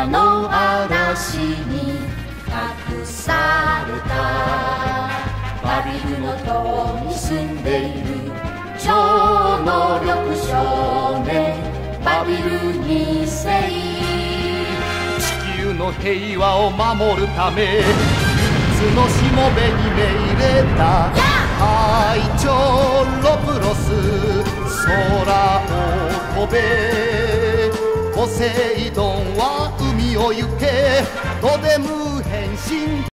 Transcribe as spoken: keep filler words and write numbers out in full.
砂の嵐に隠されたバビルの塔に住んでいる超能力少年バビルに世。 地球の平和を守るためいつのしもべに命令だ。隊長ロプロス空を飛べ。ポセイドンは海を行け。ドデム変身